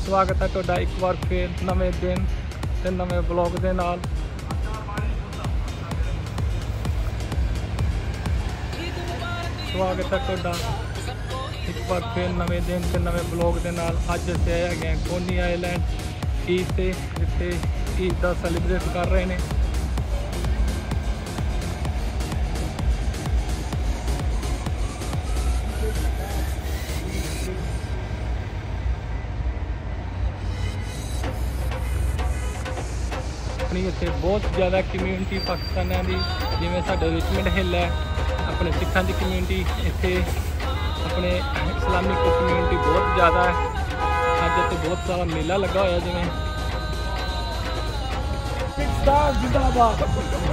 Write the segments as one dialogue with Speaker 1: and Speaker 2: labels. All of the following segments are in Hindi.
Speaker 1: स्वागत है तुहाडा एक बार फिर नवे दिन ते नवे ब्लॉग दे नाल। स्वागत है तुहाडा एक बार फिर नवे दिन ते नवे ब्लॉग दे नाल। अज असीं आए हैगे कोनी आइलैंड ईद ते जिथे ईद दा सैलीब्रेट कर रहे हैं। इत्थे बहुत ज़्यादा कम्यूनिटी पाकिस्तान की जिवें साडे रिचमंड हिल है अपने सिखां की कम्यूनिटी, इत्थे अपने इस्लामिक कम्यूनिटी बहुत ज़्यादा है। अज इत्थे बहुत सारा मेला लगा होया जिवें जिंदाबाद।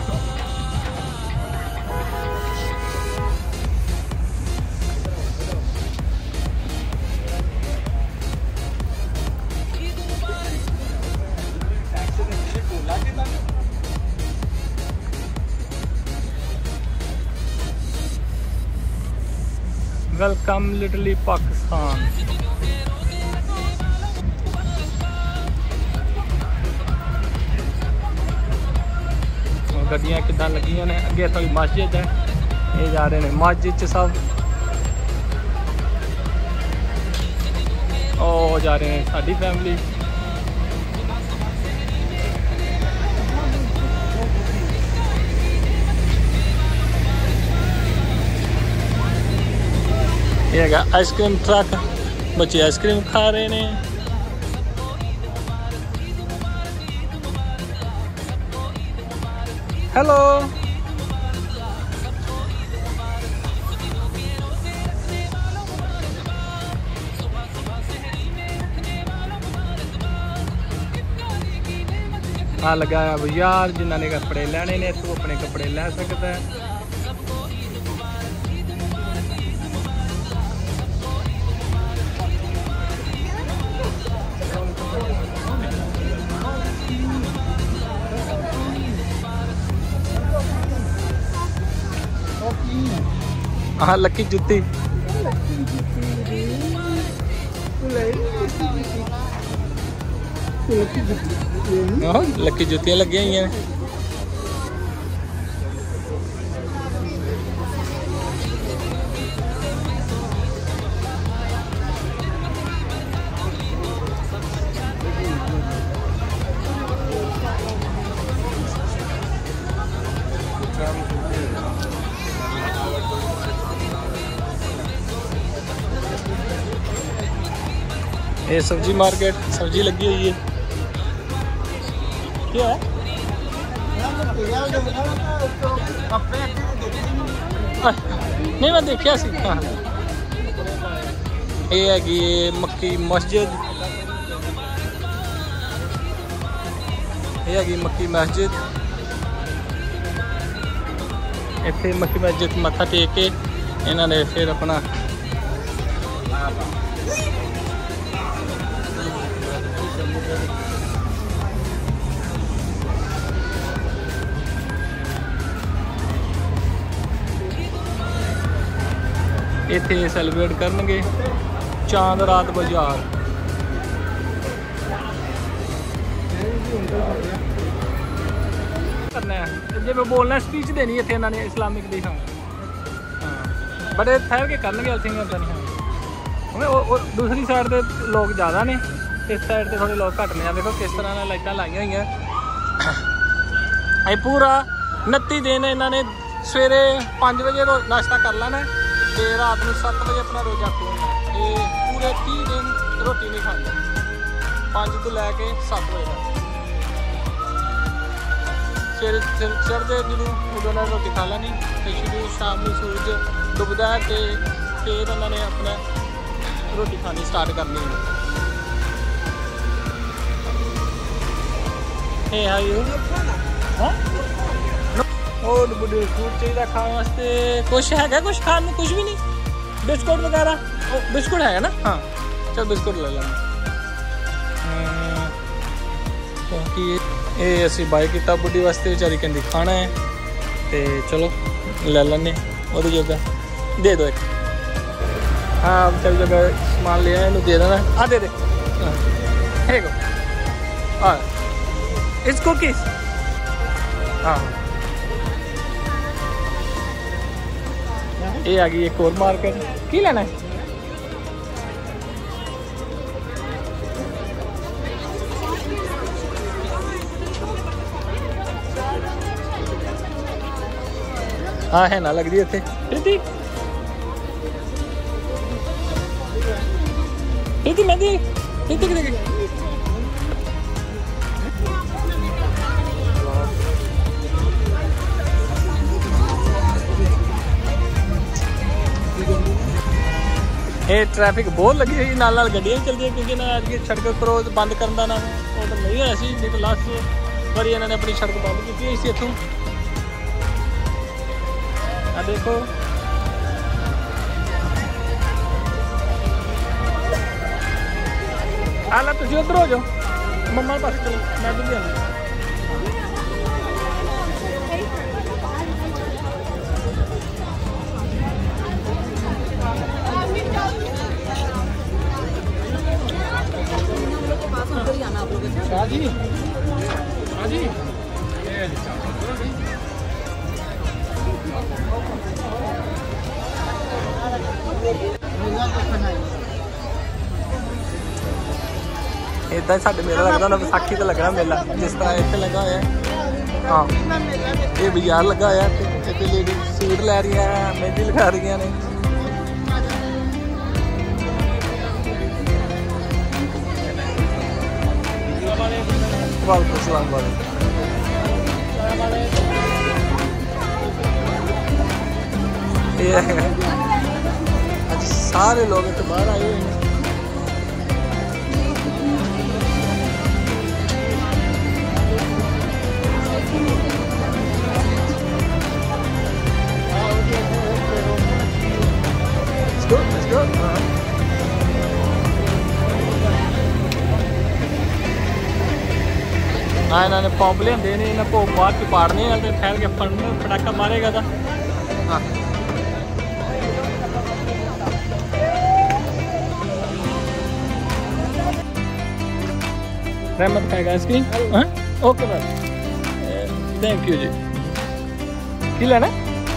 Speaker 1: Welcome literally Pakistan. गड्डियां किदां लगियां ने, अगे थोड़ी मस्जिद है, ये जा रहे हैं मस्जिद च सब, ओ जा रहे हैं साडी फैमिली। ये है आइसक्रीम ट्रक, बच्चे आइसक्रीम खा रहे हैं। हेलो आ लगाया बाजार, जिन्होंने कपड़े लेने ने तू अपने कपड़े ले सकता है। हाँ लकी जुत्ती, लकी जुत्तियां लगी हुई हैं। ये सब्जी मार्केट, सब्जी लगी हुई है। क्या है? नहीं मैं देखा सी। हाँ ये हैगी मक्की मस्जिद, ये हैगी मक्की मस्जिद। इत्थे मक्की मस्जिद मत्था टेक के इन्होंने फिर अपना इत्थे सैलीब्रेट करनगे चांद रात बाजार। करना है जे मैं बोलना स्पीच देनी इत्थे इन्होंने इस्लामिक दी। हाँ बड़े ठहर के करनगे असिंग दूसरी साइड के लोग ज़्यादा ने, इस साइड से थोड़े लोग घट ने। देखो किस तरह लाइटां लाइया हुई हैं। पूरा 29 दिन इन्होंने सवेरे 5 बजे नाश्ता कर लेना ते रात को 7 बजे अपना रोजा खोलना। ये पूरे 30 दिन रोटी नहीं खाते, 5 तो लैके 7 बजे तक। सवेरे चढ़ते जो उदों ने रोटी खा लेनी, फिर शुरू शाम को सूरज डुबदा है तो फिर उन्होंने अपना रोटी खानी स्टार्ट करनी है। और बुढ़े फ्रूट चाहिए खाने वास्ते, कुछ है कुछ खाने, कुछ भी नहीं, बिस्कुट वगैरह। बिस्कुट है ना? हाँ चल बिस्कुट ले लेंगे। क्योंकि ये असी बाय किया बुढ़ी वास्ते, बेचारी कहती खाना है तो चलो ले लें वो जगह दे दो एक। हाँ चल जगह सामान ले आए, दे देना। हाँ दे दे। here you go. It's cookies. ये आ गई एक और मार्केट। की लेना है? हाँ है ना, लग रही है थे। मेहंदी ये ट्रैफिक बहुत लगी हुई, नाल गड्डियां चलती है क्योंकि ना अज सड़क क्रॉस बंद करने का ना ऑर्डर नहीं होया सी, नहीं तो लास्ट बारी इन्होंने अपनी सड़क बंद की इसी इतों। देखो आला तुम उधर हो जाओ, मम्मा के पास चलो, मैं भी आऊँ। इदा ही साढ़े मेला लगता होना, विसाखी तो लगना मेला जिस तरह इतने लगा हुआ है। हाँ ये बाजार लगा हुआ है, लेडी सूट लै रही हैं, मेहंदी लगा रही ने। वालेकुम सलाम वालेकुम। आज सारे लोग इतने बाहर आए हुए हैं। हाँ इन्होंने पंप लिया ने, इन्हें भोग बाद के पाड़ने ठहर के पटाखा मारेगा था। हाँ रहमत खाएगा इसकी। हाँ okay ma'am, thank you ji. की लेना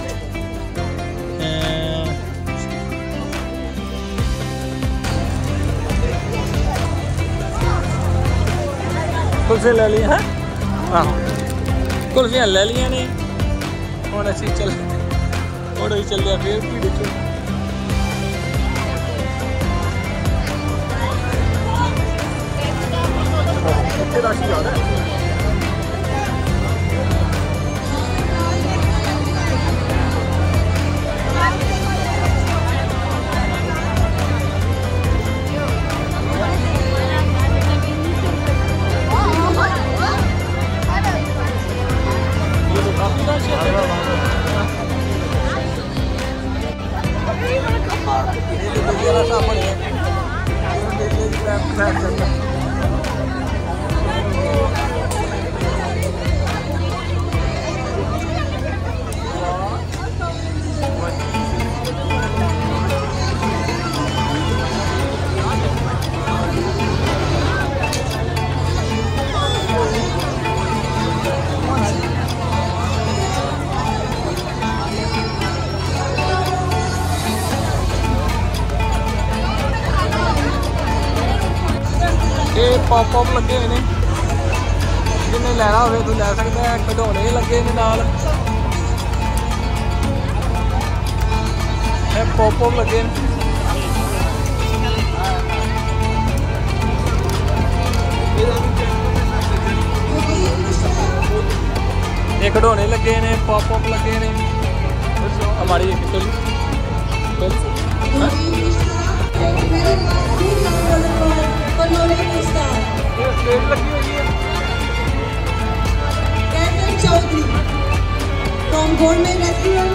Speaker 1: कुल्फियाँ ले ली हैं। हाँ कुल्फियाँ ले लिया ने, हम असी चल चलिया फिर भीड़ च। रश ज़्यादा है। पॉप लगे हुए हैं, जिन्हें लैना हो तो लै सकता है। खिडौने लगे ने नाल, पॉप लगे ये खिडौने लगे ने, पॉप लगे ने। हमारी लगी हुई है।
Speaker 2: Chaudhary from golden restaurant.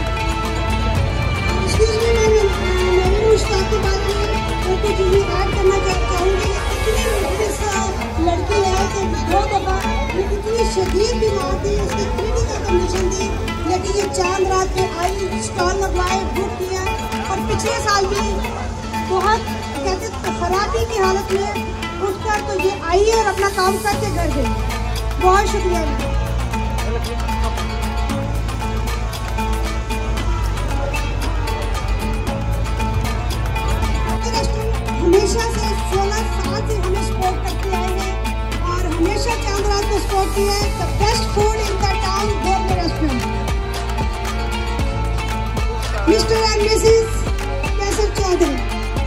Speaker 2: मैंने मुश्ताक के बारे में कुछ ऐड करना चाहूँगी। इतनी लड़की है कि 2 दफ़ा इतनी शदीद बीमार थी, उसकी क्रिटिकल कंडीशन थी, लेकिन ये चांद रात में आई, स्टॉल लगवाए, बुक किया। और पिछले साल भी बहुत कहते खराबी की हालत में उसका तो ये काम करके घर गई। बहुत शुक्रिया। हमेशा से 16 साल से हमें सपोर्ट करते आए हैं और हमेशा चांदराज को सपोर्ट किया है। The best food in the town gourmet restaurant. Mr and Mrs Qaiser Chaudhary,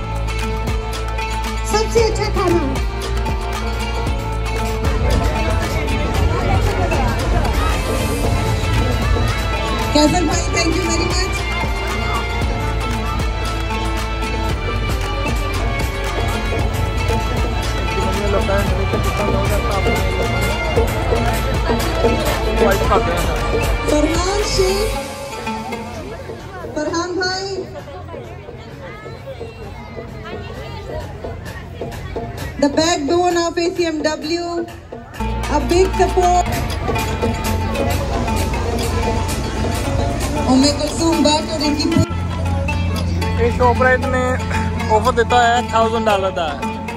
Speaker 2: सबसे अच्छा खाना। कैसर भाई, thank you very much. Farhan Shaikh, Farhan भाई, the backbone of ACMW, a big support. उम्मे कुलसूम भट्ट और इनकी
Speaker 1: इस शॉपराइट ने ऑफर देता है $1000 का।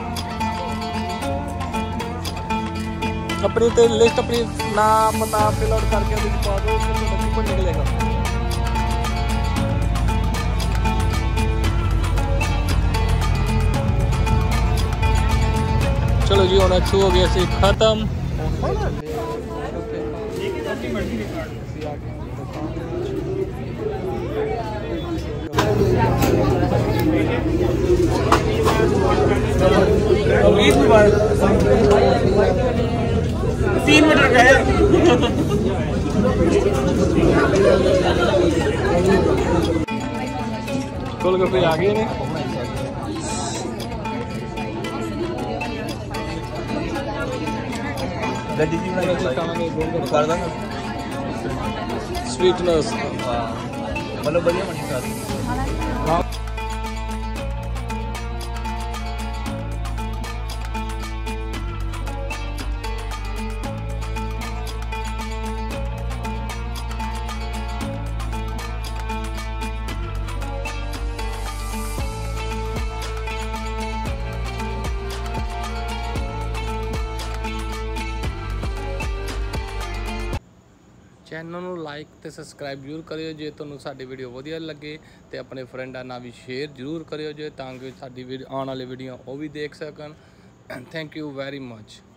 Speaker 1: अपनी तो लिस्ट अपनी नाम पता फिल आउट करके पा दो, उसको निकलेगा। चलो जी, होना शुरू हो गया सी खत्म। $3 मीटर का है। गोलगप्पे आ गए ने। स्वीटनेस मतलब बढ़िया बनी साथ। चैनल ਨੂੰ ਲਾਈਕ ਤੇ ਸਬਸਕ੍ਰਾਈਬ ਜ਼ਰੂਰ ਕਰਿਓ ਜੇ ਤੁਹਾਨੂੰ ਸਾਡੀ ਵੀਡੀਓ ਵਧੀਆ ਲੱਗੇ, ਤੇ ਆਪਣੇ ਫਰੈਂਡਾਂ ਨਾਲ ਵੀ ਸ਼ੇਅਰ ਜ਼ਰੂਰ ਕਰਿਓ ਜੇ ਤਾਂ ਕਿ ਸਾਡੀ ਆਉਣ ਵਾਲੀ ਵੀਡੀਓ ਉਹ ਵੀ ਦੇਖ ਸਕਣ। Thank you very much.